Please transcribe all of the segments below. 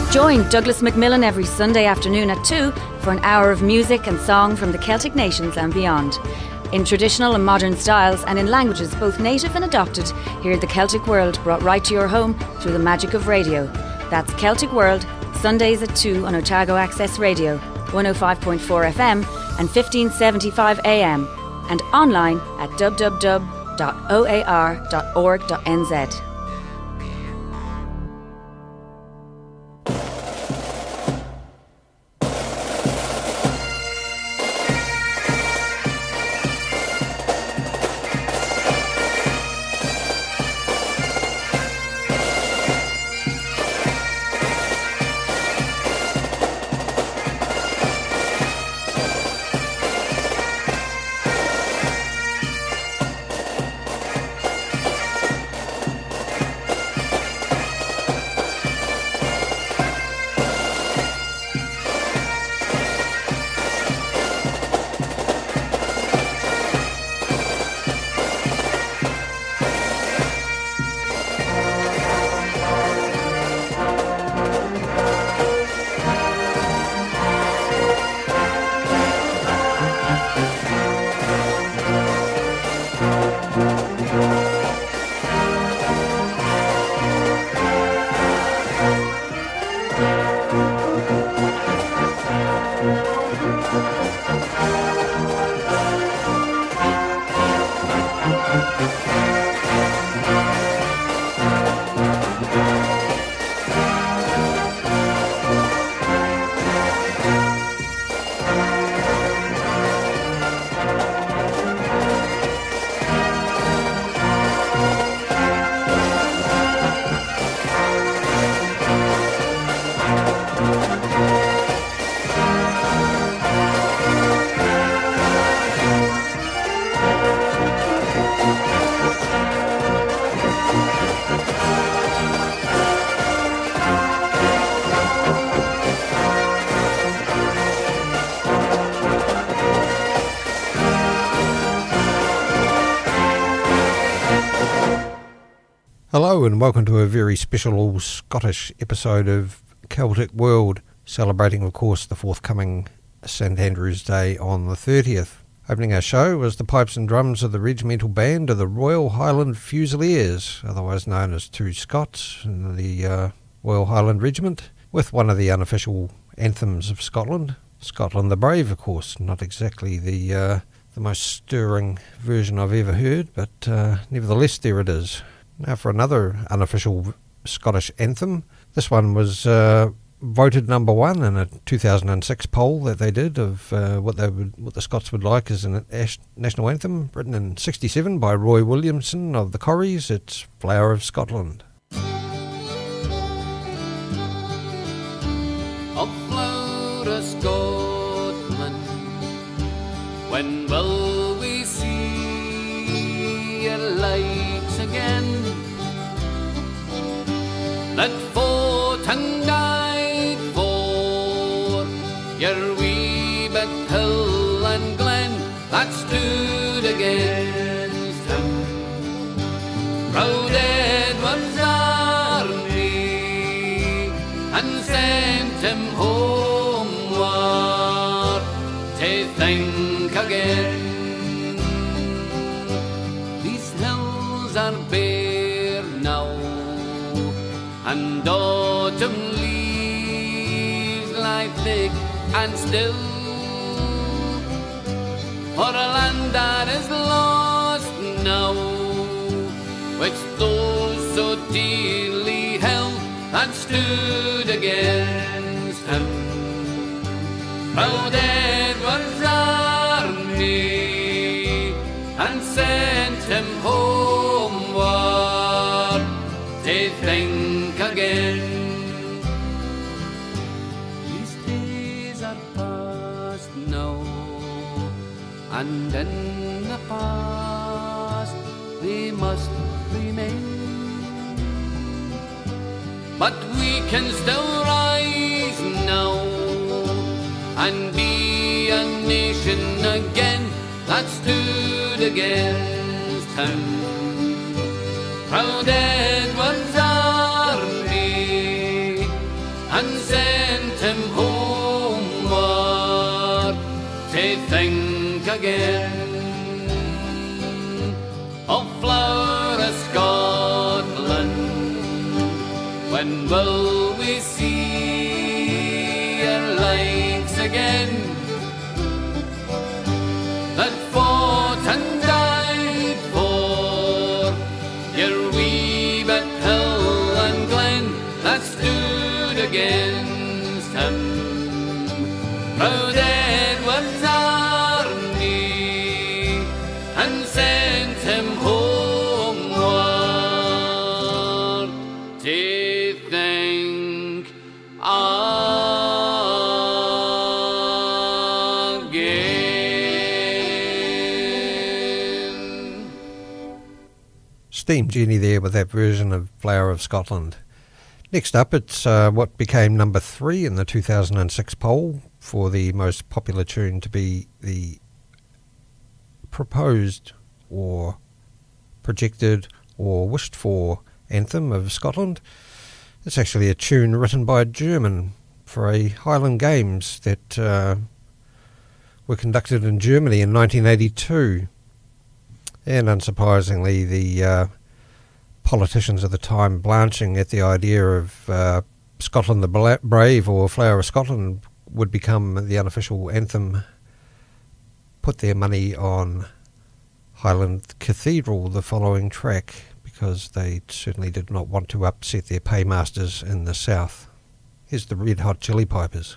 Join Douglas MacMillan every Sunday afternoon at 2 for an hour of music and song from the Celtic nations and beyond. In traditional and modern styles and in languages both native and adopted, hear the Celtic world brought right to your home through the magic of radio. That's Celtic World, Sundays at 2 on Otago Access Radio, 105.4 FM and 1575 AM, and online at www.oar.org.nz. Hello and welcome to a very special all-Scottish episode of Celtic World, celebrating of course the forthcoming St Andrew's Day on the 30th. Opening our show was the pipes and drums of the Regimental Band of the Royal Highland Fusiliers, otherwise known as Two Scots, in the Royal Highland Regiment, with one of the unofficial anthems of Scotland, Scotland the Brave of course, not exactly the most stirring version I've ever heard, but nevertheless there it is. Now for another unofficial Scottish anthem. This one was voted number one in a 2006 poll that they did of what the Scots would like as a national anthem, written in '67 by Roy Williamson of the Corries. It's Flower of Scotland. Of Flower of Scotland, when will we see your lights again? That fought and died for your wee bit hill and glen, that stood against him. Proud Edward's army and sent him homeward to think again. These hills are bare now, and autumn leaves lie thick and still, for a land that is lost now, which those so dearly held that stood against him. Proud Edward's army and sent him homeward to think again. These days are past now, and in the past they must remain. But we can still rise now and be a nation again that stood against him. Proud Edward's army and sent him homeward to think again of flower of Scotland. When will we see your likes again, that fought and died for your wee bit hill and glen, that stood against him, proud Edward's army, and sent him homeward to think again. Steam Jenny there with that version of Flower of Scotland. Next up, it's what became number 3 in the 2006 poll for the most popular tune to be the proposed or projected or wished for anthem of Scotland. It's actually a tune written by a German for a Highland Games that were conducted in Germany in 1982. And unsurprisingly, the politicians at the time blanching at the idea of Scotland the Brave or Flower of Scotland would become the unofficial anthem, put their money on Highland Cathedral, the following track, because they certainly did not want to upset their paymasters in the south. Here's the Red Hot Chili Pipers.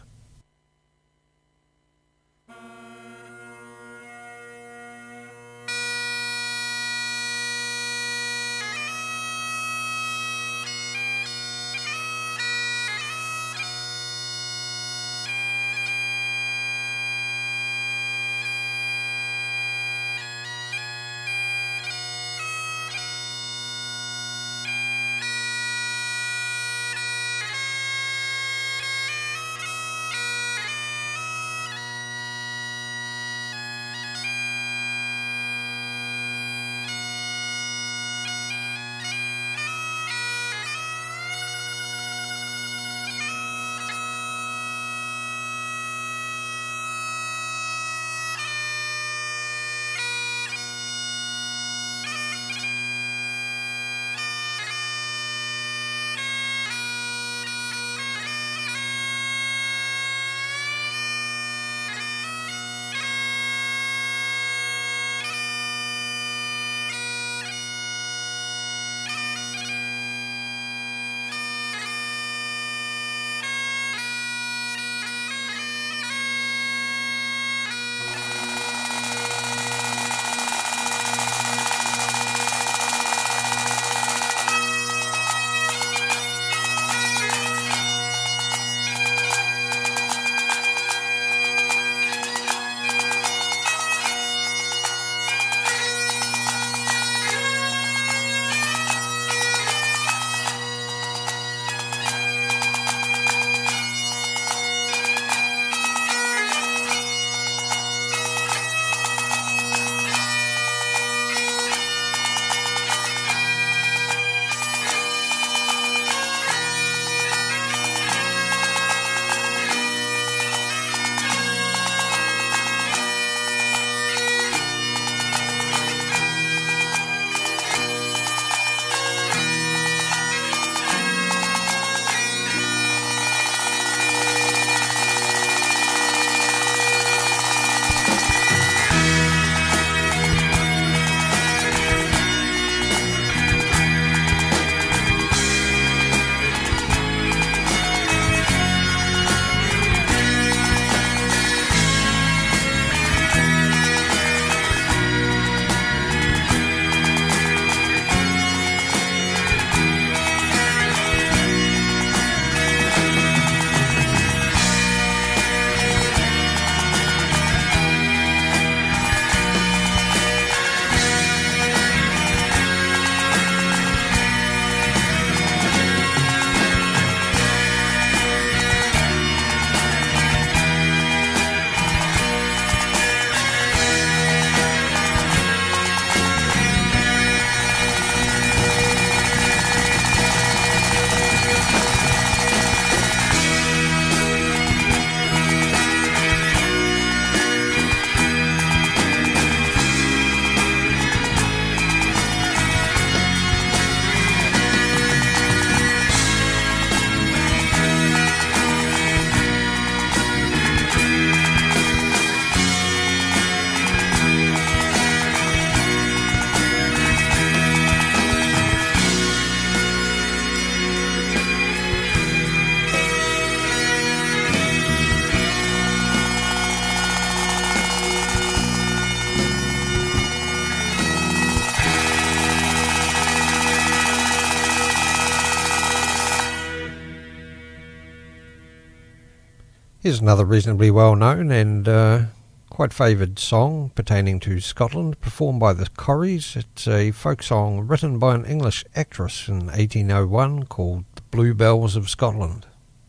Here's another reasonably well known and quite favoured song pertaining to Scotland, performed by the Corries. It's a folk song written by an English actress in 1801 called The Bluebells of Scotland.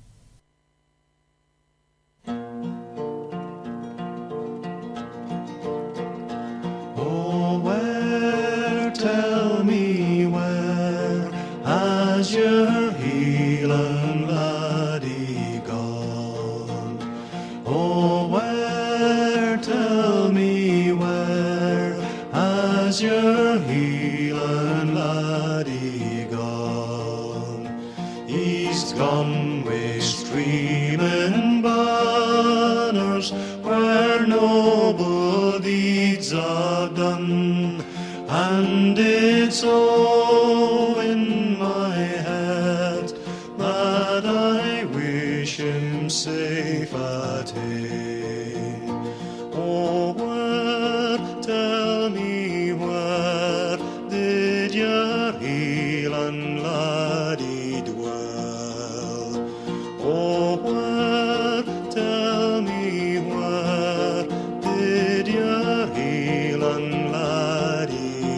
Oh, where, tell me where, has your Highland laddie gone? Oh, where, tell me where, has your Highland laddie gone? He's gone with streaming banners where noble deeds are done, and it's so in my head that I wish him safe at home. Oh, where, tell me where, did your Highland laddie dwell? Oh, where, tell me where, did your Highland laddie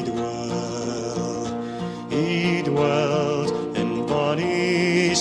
dwell? He dwelt in bonny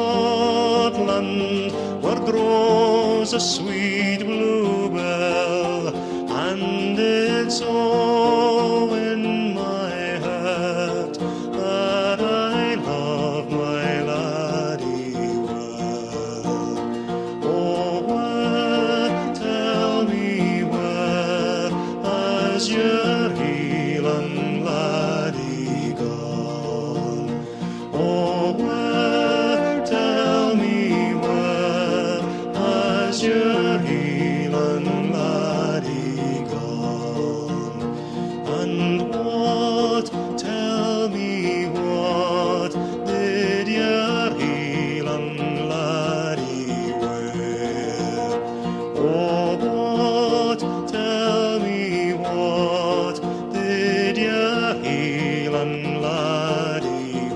Scotland, where grows a sweet bluebell, and it's all in my heart that I love my laddie well. Oh, where, tell me where, has your Highland laddie gone? Oh, where, tell me where, has your Highland laddie gone? And what, tell me what, did your Highland laddie wear? Oh, what, tell me what, did your Highland laddie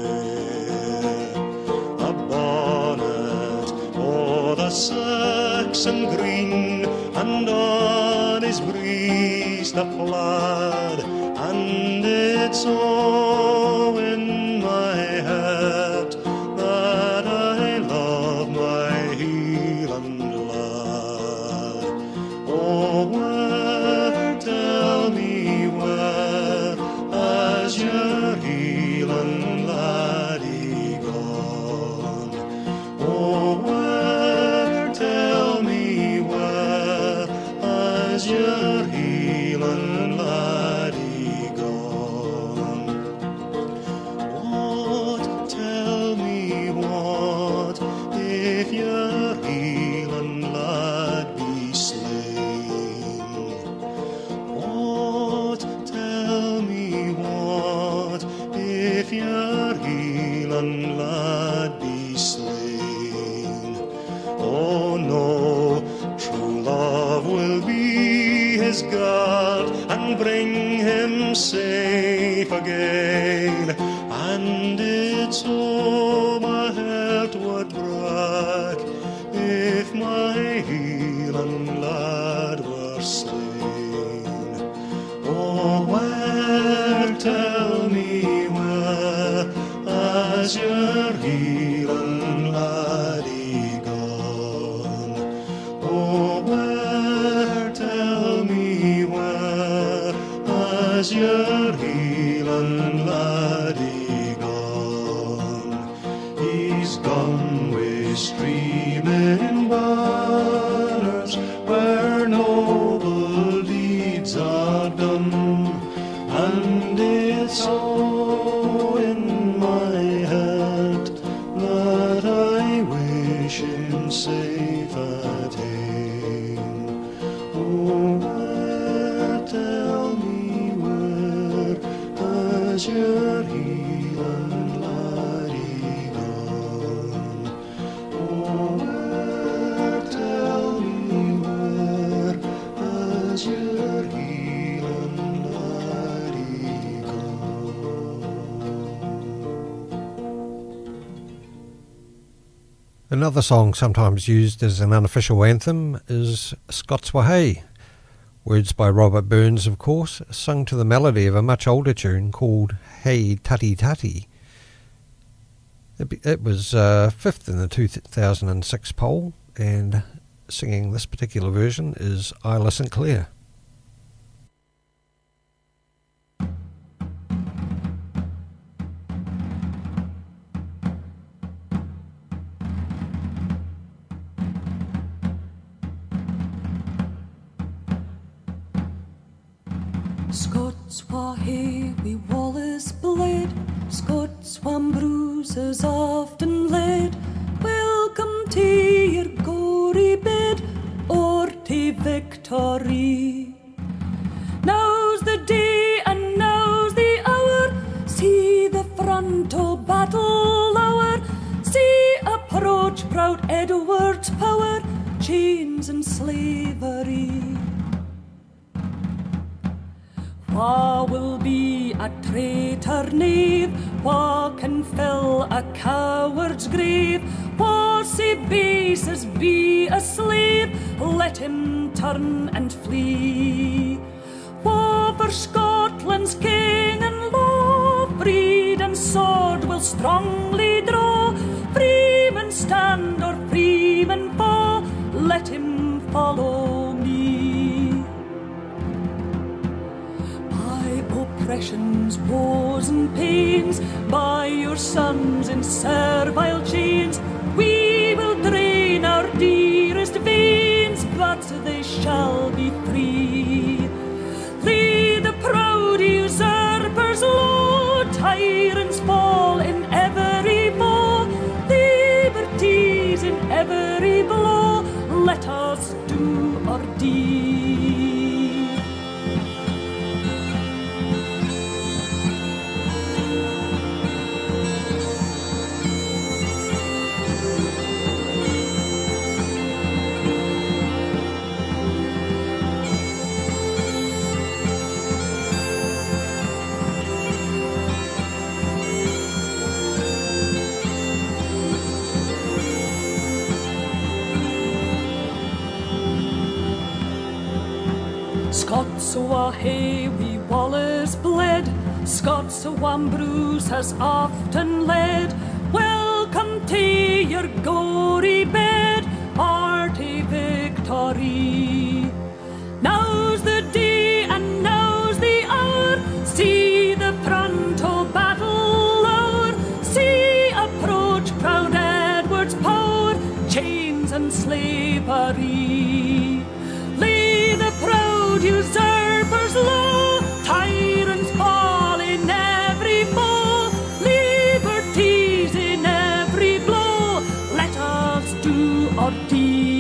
wear? A bonnet o' the Saxon green, and on his breast a plaid, and it's all in my heart that I love my Highland lad. Oh, where, tell me where, has your Highland laddie gone? Oh, where, tell me where, has your Highland laddie gone? What, tell me what, if your Highland lad be slain? What, tell me what, if your Highland lad be slain? Oh no, true love will be his guard and bring him safe again, and it's oh my heart would break if my Highland lad were slain. Oh, where, tell me where, has your Highland laddie gone? Oh, where, tell me where, has your Highland laddie gone? He's gone with streaming banners where noble deeds are done, and it's all in my heart that I wish him safe at home. Oh, where, tell me where, has your Highland laddie gone? Oh, where, tell me where, has your Highland laddie gone? Another song sometimes used as an unofficial anthem is Scots Wahey. Words by Robert Burns, of course, sung to the melody of a much older tune called Hey Tutty Tutty. It was fifth in the 2006 poll, and singing this particular version is Isla St Clair. Scots Wahey we Wallace bled, Scots wham bruises often led. Welcome to your gory bed, or to victory. Now's the day and now's the hour, see the frontal battle lower, see approach proud Edward's power, chains and slavery. Wha will be a traitor knave? Wha can fill a coward's grave? Wha sae base as be a slave? Let him turn and flee. Wha for Scotland's king and law, breed and sword will strongly draw. Freeman stand or freeman fall, let him follow me. Oppressions, woes and pains, by your sons in servile chains, we will drain our dearest veins, but they shall be free. Lay the proud usurpers low, tyrants fall in every foe, liberties in every blow, let us do or deed. Scots Wahey we Wallace bled, Scots wham bruise has often led. Welcome to your gory bed, hearty victory. Now's the day and now's the hour, see the frontal battle lower, see approach proud Edward's power, chains and slavery. Lay the proud usurpers low, tyrants fall in every foe, liberties in every blow, let us do or deed.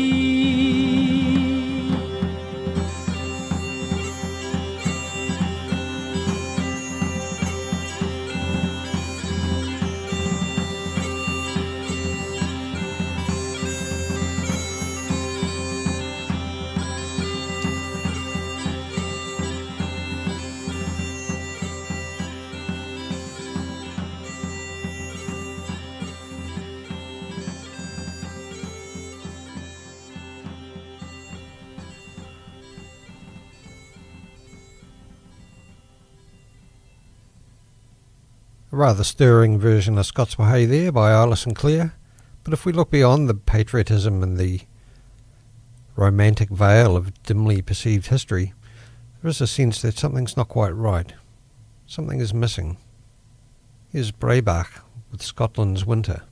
A rather stirring version of Scots Wahey there by Isla St Clair, but if we look beyond the patriotism and the romantic veil of dimly perceived history, there is a sense that something's not quite right. Something is missing. Here's Breabach with Scotland's Winter.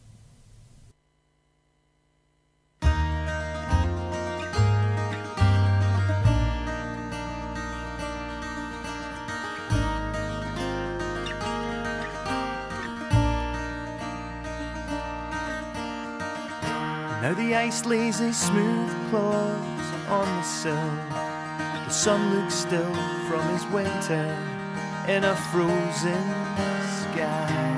Now the ice lays a smooth claws on the sill. The sun looks still from his winter in a frozen sky.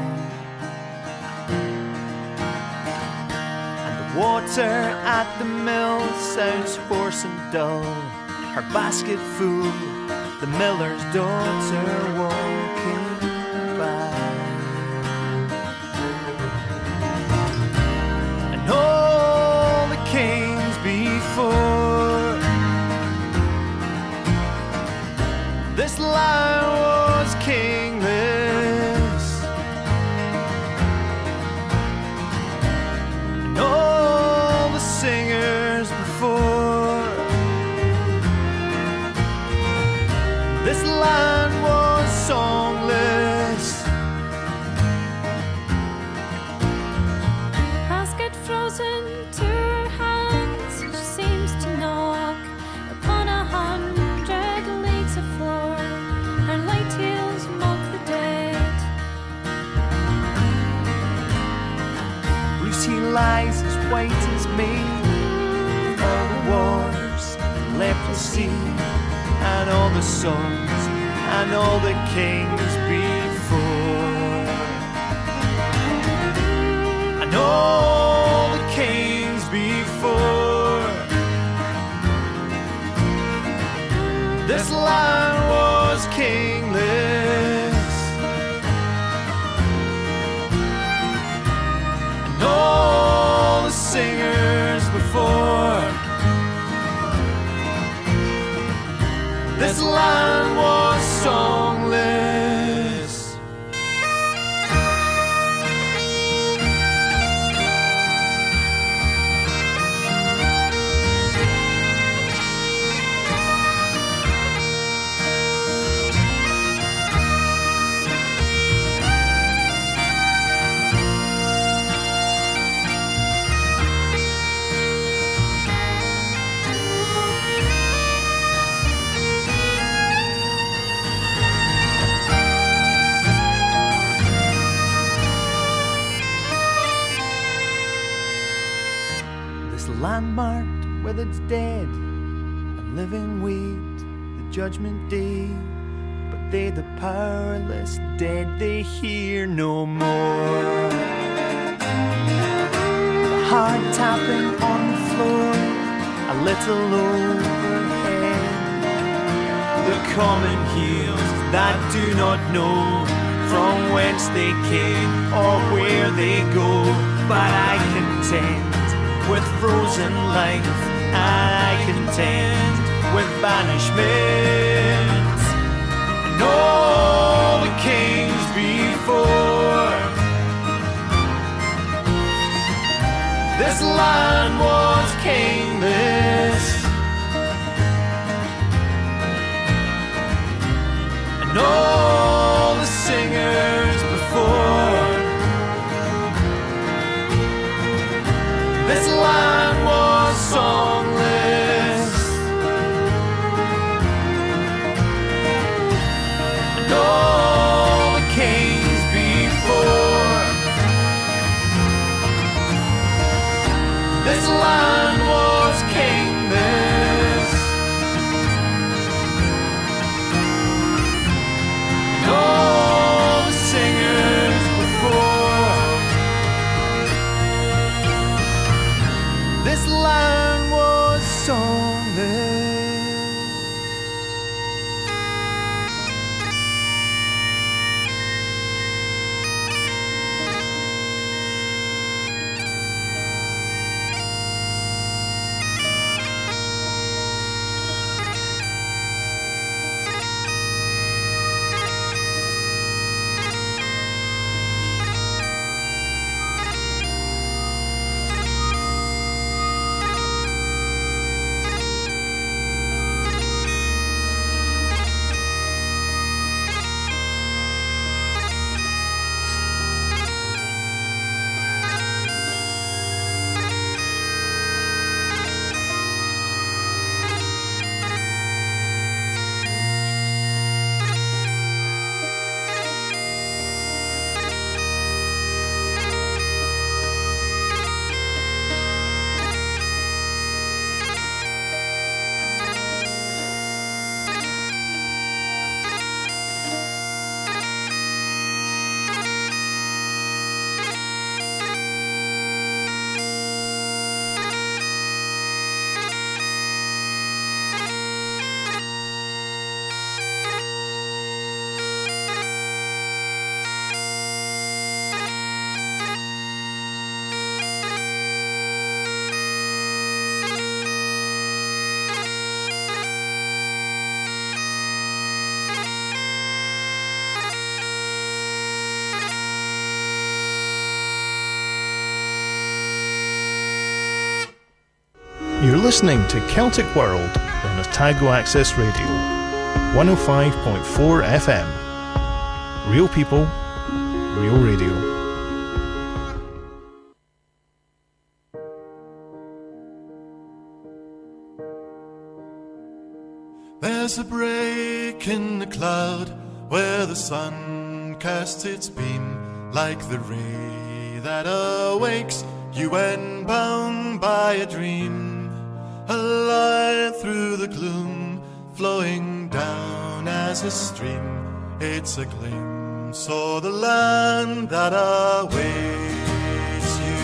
And the water at the mill sounds hoarse and dull. Her basket full, the miller's daughter walking by. And oh, white as me. All the wars, leprosy, and all the songs, and all the kings before, and all the kings before. This land was kingless, and all the singers before. This land was songless. Landmarked with its dead and living wait the judgment day, but they, the powerless dead, they hear no more. The hard tapping on the floor, a little overhead, the common heels that do not know from whence they came or where they go, but I contend with frozen life, and I contend with banishment, and all the kings before. This land was kingless, and all the singers before. This land was songless, and all the kings before. This land was kingless, and all the singers before. This land was songless. You're listening to Celtic World on Otago Access Radio, 105.4 FM. Real people, real radio. There's a break in the cloud where the sun casts its beam like the ray that awakes You went bound by a dream, a light through the gloom, flowing down as a stream. It's a glimpse of the land that awaits you,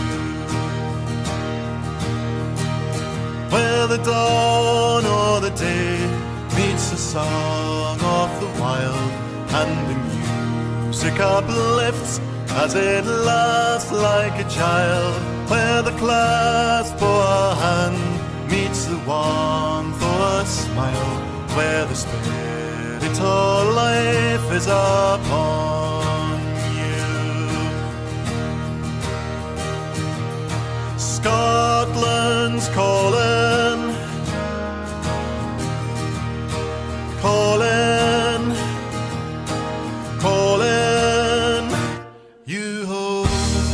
where the dawn or the day meets the song of the wild, and the music uplifts as it laughs like a child, where the clasp of a hand meets the warmth of a smile, where the spirit of life is upon you. Scotland's calling, calling, calling you home.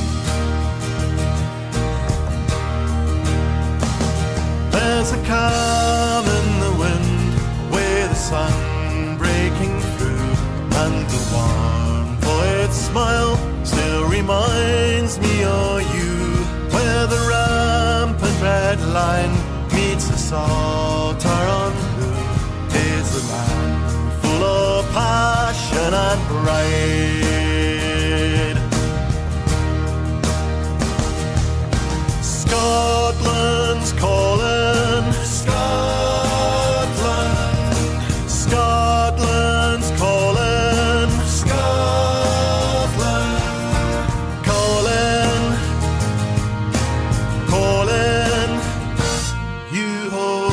There's a calm in the wind, where the sun breaking through, and the warmth of its smile still reminds me of you, where the rampant red line meets the saltire on blue, is the land full of passion and pride. Scotland's calling, Scotland, Scotland's calling, Scotland, calling, calling you home.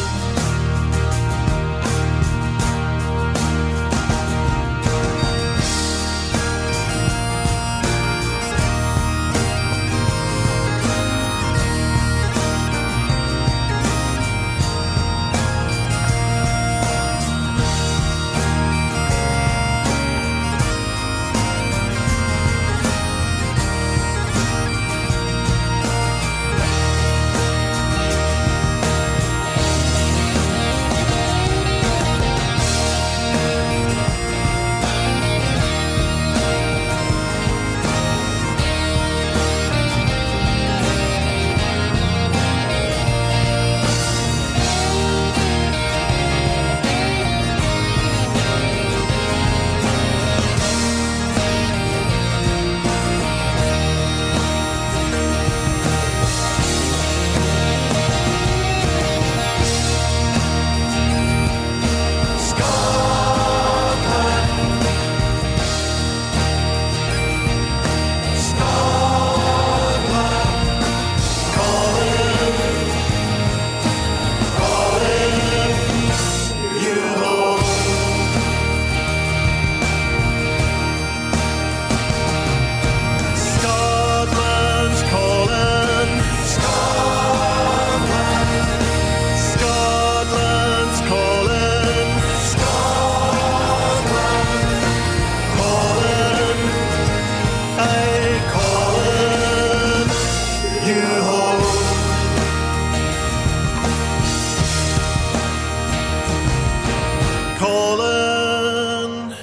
Calling,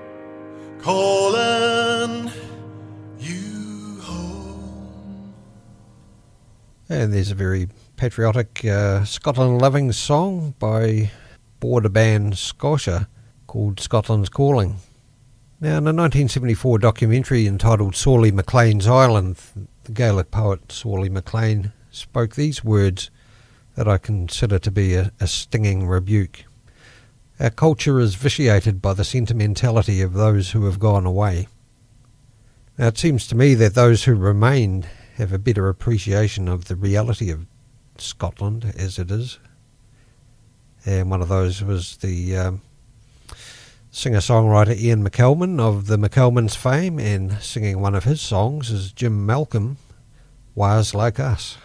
calling you home. And there's a very patriotic Scotland-loving song by border band Scocha called Scotland's Calling. Now, in a 1974 documentary entitled Sorley MacLean's Island, the Gaelic poet Sorley MacLean spoke these words that I consider to be a stinging rebuke. Our culture is vitiated by the sentimentality of those who have gone away. Now, it seems to me that those who remain have a better appreciation of the reality of Scotland as it is. And one of those was the singer-songwriter Ian McKelman of the McKelmans fame, and singing one of his songs is Jim Malcolm, Wires Like Us.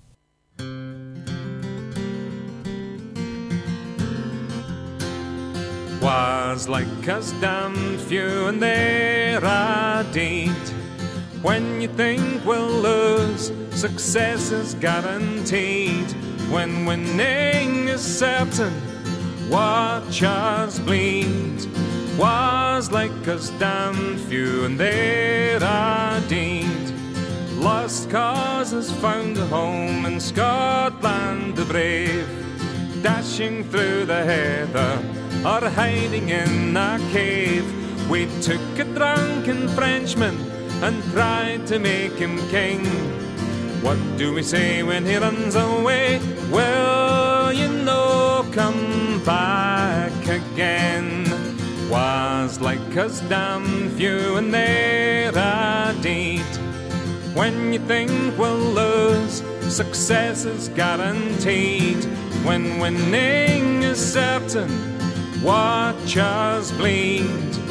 Was like us damned few and there are deed. When you think we'll lose, success is guaranteed. When winning is certain, watch us bleed. Was like us damned few and there are deed. lost causes found a home in Scotland the brave, dashing through the heather or hiding in a cave. We took a drunken Frenchman and tried to make him king. What do we say when he runs away? Well, you know, come back again. Was like us damn few and they're a deed. When you think we'll lose, success is guaranteed. When winning is certain, watch us bleed.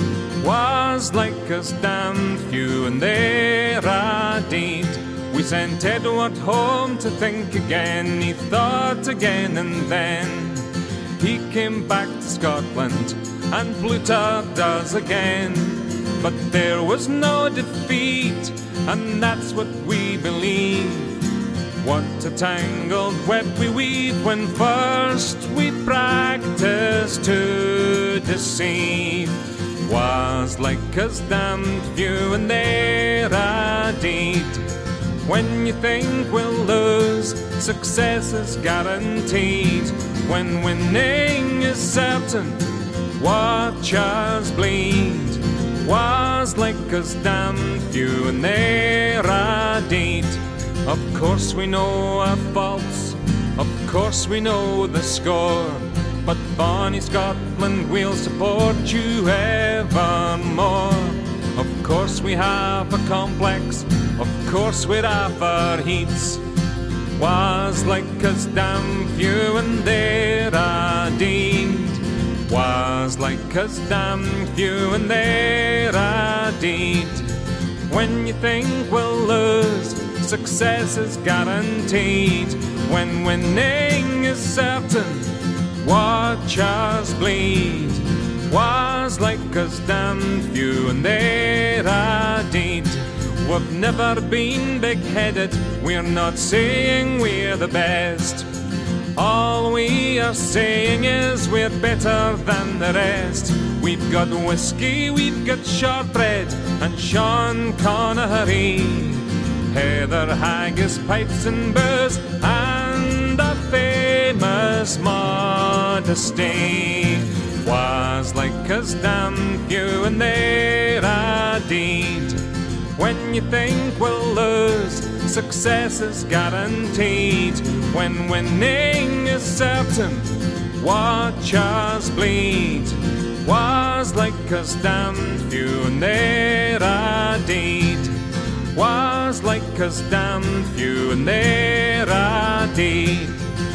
Was like us damn few and they're a deed. We sent Edward home to think again. He thought again and then he came back to Scotland and pluttered us again. But there was no defeat, and that's what we believe. What a tangled web we weave when first we practice to deceive. Was like us damned few and they're a deed. When you think we'll lose, success is guaranteed. When winning is certain, watch us bleed. Was like us damned few and they're a deed. Of course we know our faults, of course we know the score, but bonny Scotland will support you evermore. Of course we have a complex, of course we're off our heats. Was like us damn few and they're a deed. Was like us damn few and they're a deed. When you think we'll lose, success is guaranteed. When winning is certain, watch us bleed. Was like us damn few and they're a deed. We've never been big-headed, we're not saying we're the best. All we are saying is we're better than the rest. We've got whiskey, we've got shortbread and Sean Connery, heather haggis, pipes and booze, and a famous modesty. Was like us damn few and they're a deed. When you think we'll lose, success is guaranteed. When winning is certain, watch us bleed. Was like us damn few and they're a deed. Was like us damn few and they're a deed.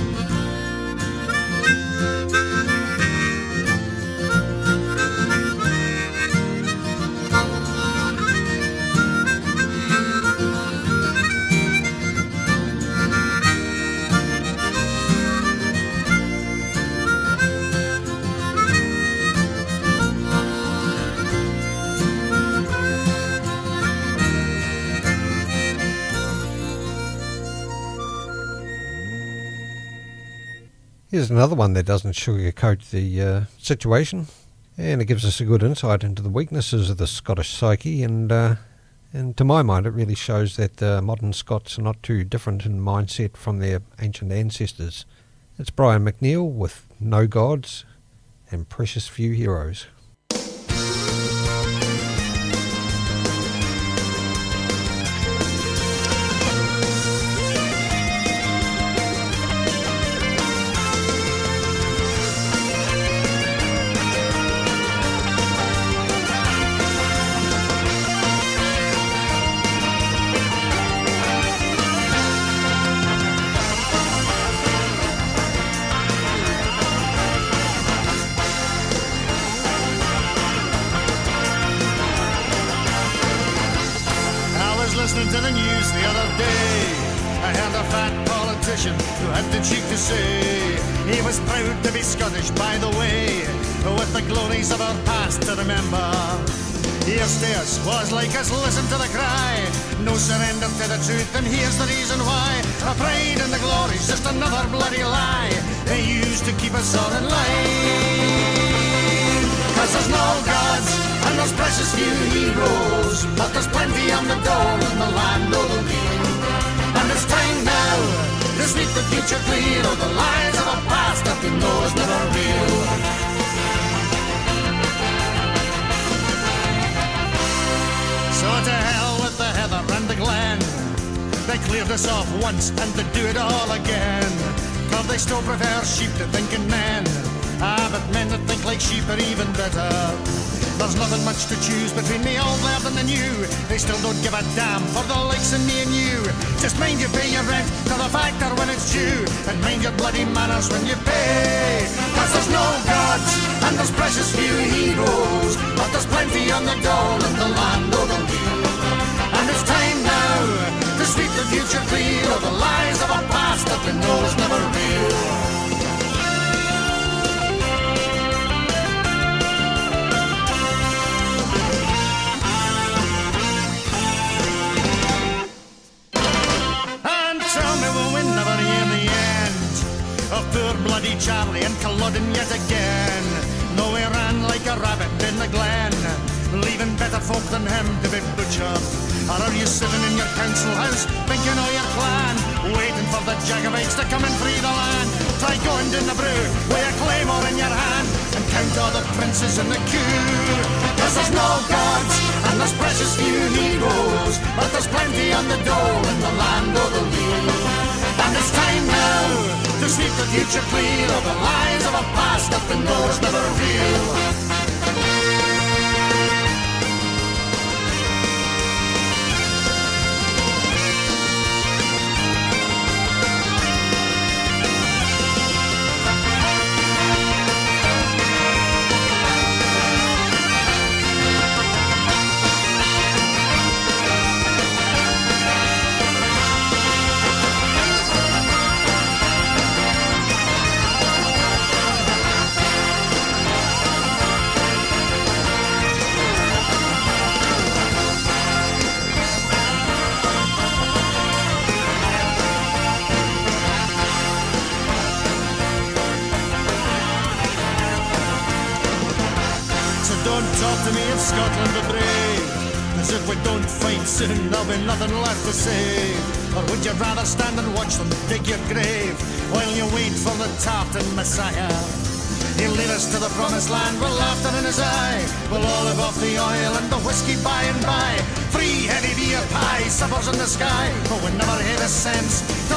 Here's another one that doesn't sugarcoat the situation, and it gives us a good insight into the weaknesses of the Scottish psyche, and to my mind it really shows that modern Scots are not too different in mindset from their ancient ancestors. It's Brian McNeill with No Gods and Precious Few Heroes. Listening to the news the other day, I heard a fat politician who had the cheek to say he was proud to be Scottish, by the way, with the glories of our past to remember. Here's to us, was like us, listen to the cry, no surrender to the truth, and here's the reason why. Our pride and the glory's just another bloody lie they used to keep us all in line. 'cause there's no gods and there's precious few heroes, but there's plenty on the dole in the land of the leal. And it's time now to sweep the future clear of the lies of a past that we know is never real. So to hell with the heather and the glen, they cleared us off once and they do it all again. 'Cause they still prefer sheep to thinking men. But men that think like sheep are even better. There's nothing much to choose between the old lad and the new. They still don't give a damn for the likes of me and you. Just mind you pay your rent to the factor when it's due, and mind your bloody manners when you pay. 'Cause there's no gods and there's precious few heroes, but there's plenty on the dole in the land of the leal. And it's time now to sweep the future clear of the lies of a past that we know is never real. Poor bloody Charlie and Culloden yet again. No, he ran like a rabbit in the glen, leaving better folk than him to be butchered. Or are you sitting in your council house thinking of your clan, waiting for the Jacobites to come and free the land? Try going down the brew with a claymore in your hand and count all the princes in the queue. 'Cause there's no gods and there's precious few heroes, but there's plenty on the dole in the land of the leal. And it's time now to sweep the future clear of the lies of a past that we know is never real. Talk to me of Scotland the brave, as if we don't fight soon there'll be nothing left to save. Or would you rather stand and watch them dig your grave while you wait for the Tartan Messiah? He'll lead us to the promised land with laughter in his eye. We'll all live off the oil and the whiskey by and by. Free heavy beer pie, suppers in the sky, but we never had a sense to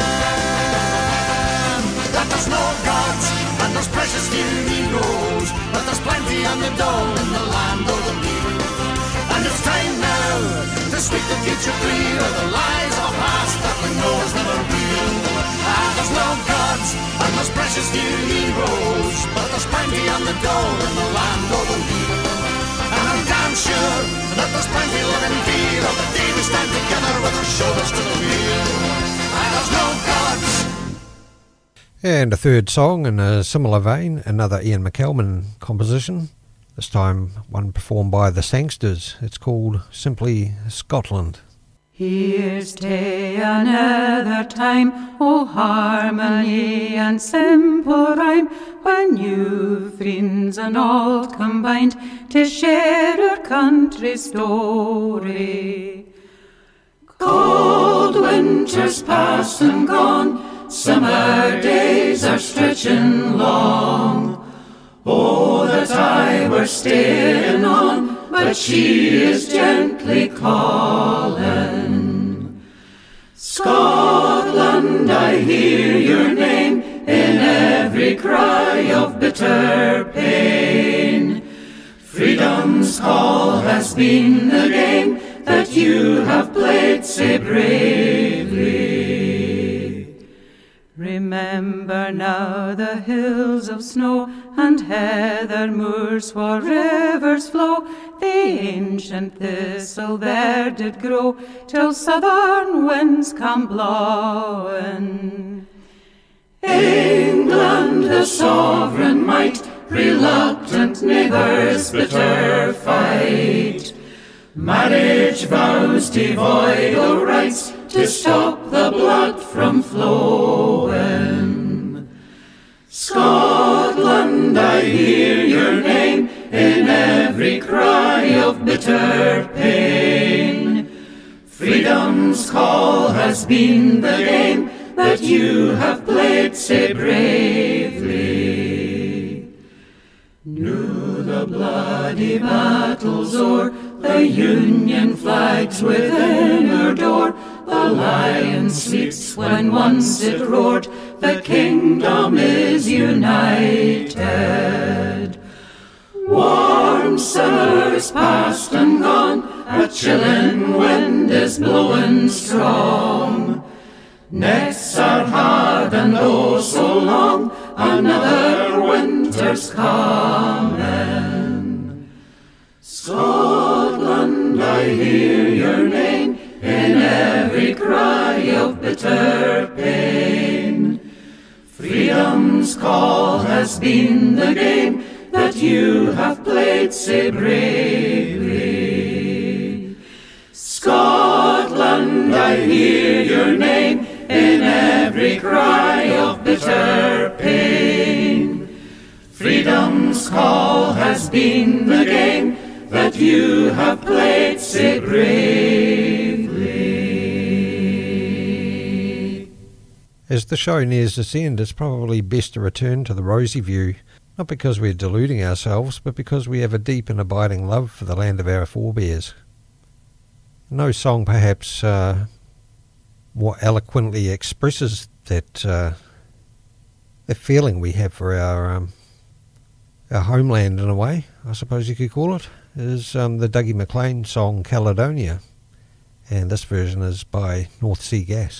learn that there's no gods and there's precious few heroes, but there's plenty on the dole in the land of the leal. And it's time now to sweep the future clear of the lies of a past that we know is never real. There's no gods and there's precious few heroes, but there's plenty on the dole in the land of the leal. And I'm damn sure that there's plenty living fear of the day we stand together with our shoulders to the wheel. There's no gods. And a third song in a similar vein, another Ian McKelman composition, this time one performed by the Sangsters. It's called simply Scotland. Here's to another time, o harmony and simple rhyme, when you friends and all combined to share our country's story. Cold winter's past and gone, summer days are stretching long. Oh, that I were staying on, but she is gently calling. Scotland, I hear your name in every cry of bitter pain. Freedom's call has been the game that you have played so bravely. Remember now the hills of snow and heather moors where rivers flow. The ancient thistle there did grow till southern winds come blowing. England, the sovereign might, reluctant neighbours bitter fight. Marriage vows devoid of rights to stop the blood from flowing. Scotland, I hear your name in every cry of bitter pain. Freedom's call has been the game that you have played so bravely. Knew the bloody battles o'er, the Union flags within her door. The lion sleeps when once it roared, the kingdom is united. Warm summer is past and gone, a chilling wind is blowing strong. Necks are hard and oh so long, another winter's coming. Scotland, I hear your name in every cry of bitter pain. Freedom's call has been the game that you have played so bravely. Scotland, I hear your name in every cry of bitter pain. Freedom's call has been the game that you have played so bravely. As the show nears its end, it's probably best to return to the rosy view, not because we're deluding ourselves, but because we have a deep and abiding love for the land of our forebears. No song perhaps more eloquently expresses that the feeling we have for our homeland in a way, I suppose you could call it, is the Dougie MacLean song Caledonia, and this version is by North Sea Gas.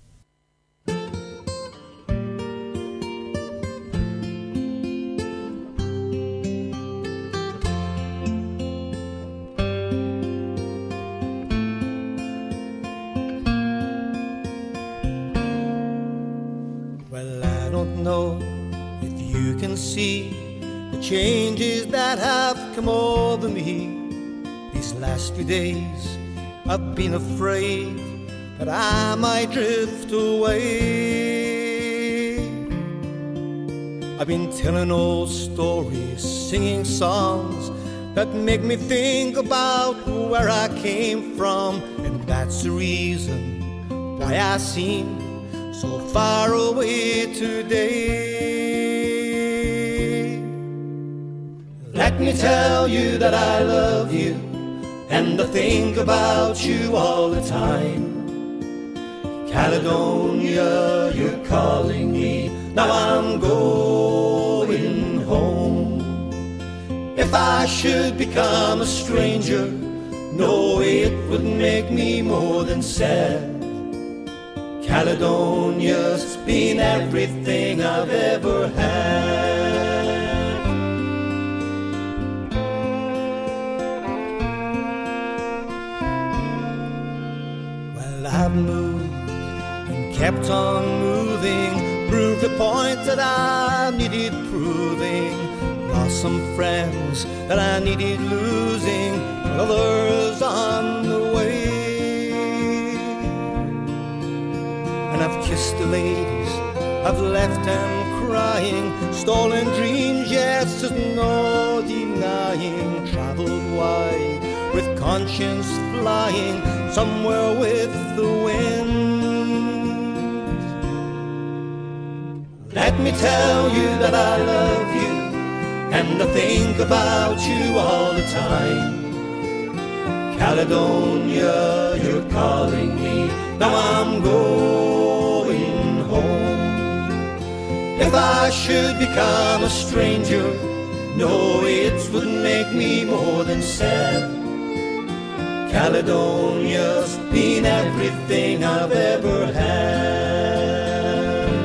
See the changes that have come over me these last few days. I've been afraid that I might drift away. I've been telling old stories, singing songs that make me think about where I came from, and that's the reason why I seem so far away today. Let me tell you that I love you, and I think about you all the time. Caledonia, you're calling me, now I'm going home. If I should become a stranger, no, it would make me more than sad. Caledonia's been everything I've ever had. I've moved and kept on moving, proved the point that I needed proving, lost some friends that I needed losing, but others on the way. And I've kissed the ladies, I've left them crying, stolen dreams, yes, there's no denying, traveled wide with conscience flying, somewhere with the wind. Let me tell you that I love you, and I think about you all the time. Caledonia, you're calling me, now I'm going home. If I should become a stranger, no, it would make me more than sad. Caledonia's been everything I've ever had.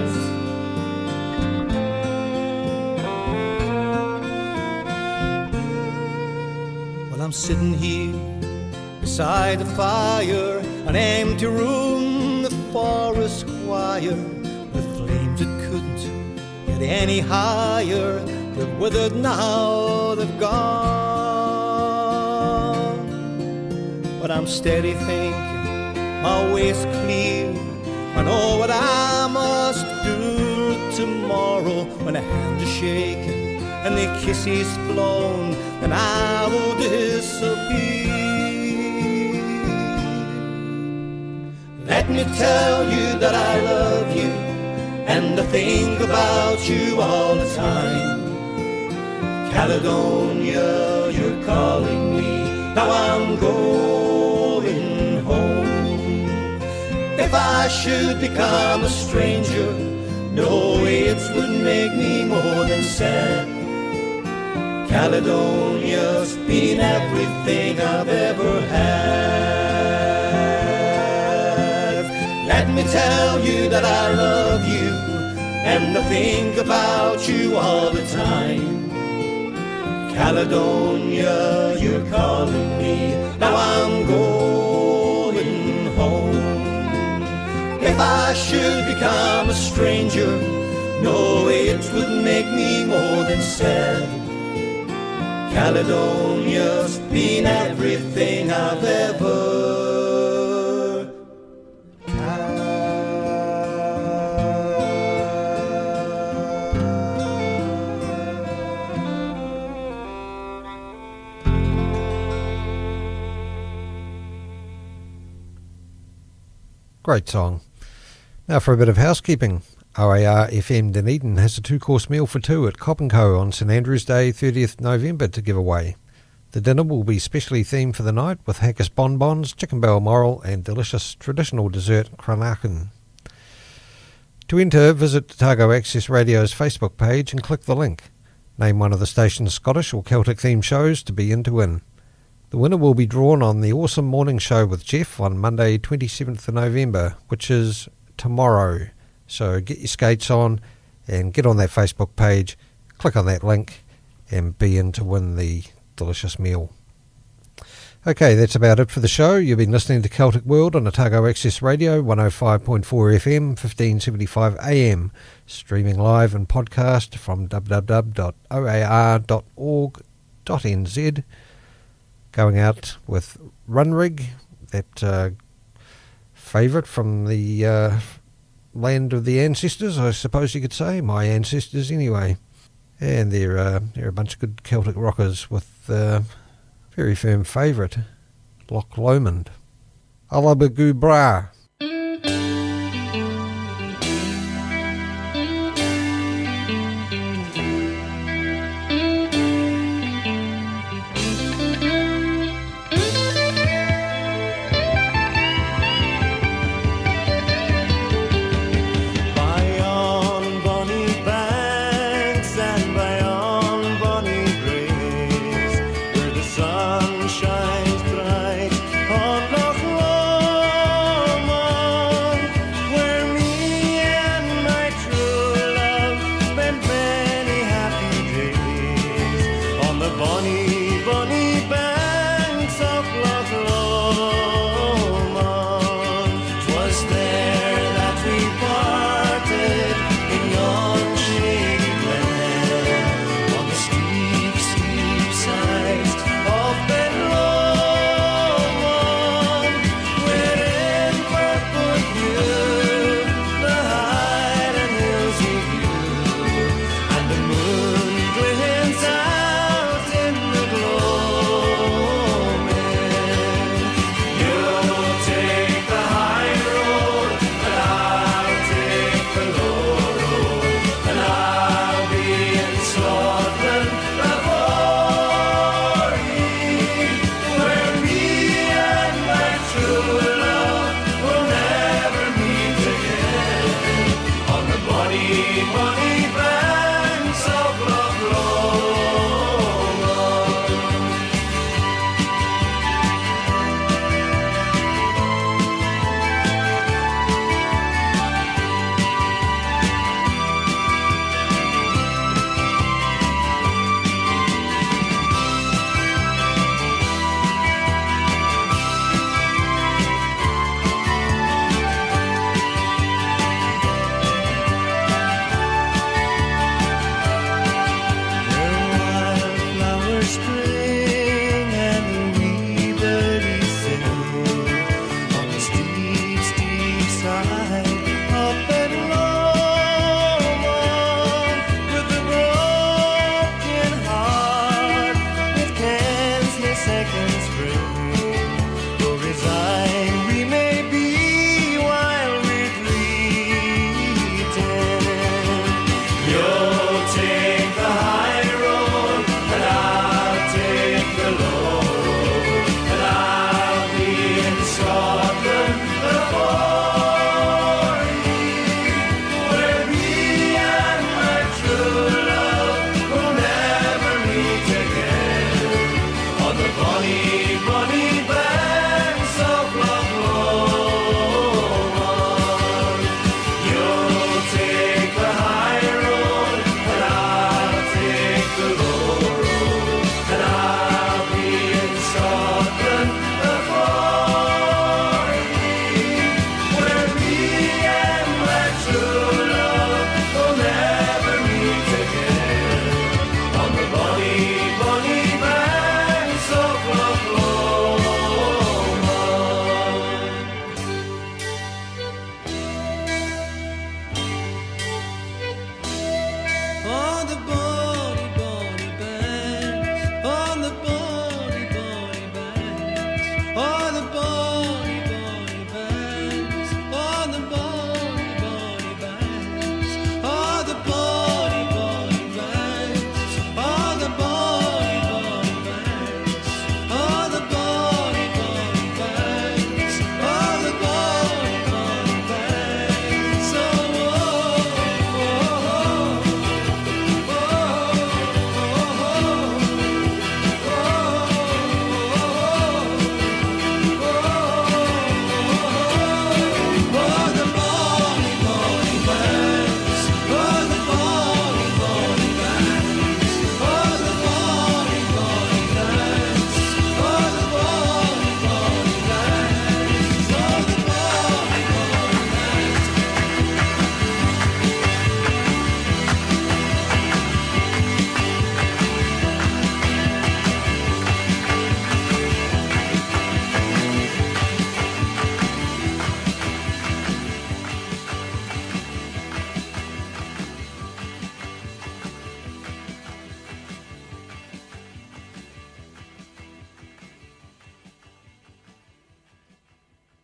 Well, I'm sitting here beside the fire, an empty room, the forest choir, with flames that couldn't get any higher, they're withered now, they've gone. But I'm steady thinking, my way's clear, I know what I must do tomorrow when a hand is shaking and the kisses flown, then I will disappear. Let me tell you that I love you, and I think about you all the time. Caledonia, you're calling me, now I'm going home. If I should become a stranger, no, it would make me more than sad. Caledonia's been everything I've ever had. Let me tell you that I love you, and I think about you all the time. Caledonia, you're calling me, now I'm going home. If I should become a stranger, no, it would make me more than sad. Caledonia's been everything I've ever Great song. Now for a bit of housekeeping. OAR FM Dunedin has a 2-course meal for 2 at Cop & Co on St Andrew's Day 30th November to give away. The dinner will be specially themed for the night with haggis bonbons, chicken balmoral and delicious traditional dessert cranachen. To enter, visit Otago Access Radio's Facebook page and click the link. Name one of the station's Scottish or Celtic themed shows to be in to win. The winner will be drawn on the Awesome Morning Show with Jeff on Monday 27th of November, which is tomorrow. So get your skates on and get on that Facebook page, click on that link and be in to win the delicious meal. Okay, that's about it for the show. You've been listening to Celtic World on Otago Access Radio, 105.4 FM, 1575 AM, streaming live and podcast from www.oar.org.nz. Going out with Runrig, that favourite from the land of the ancestors, I suppose you could say, my ancestors anyway. And they're a bunch of good Celtic rockers with very firm favourite, Loch Lomond. Alabagoo Bra.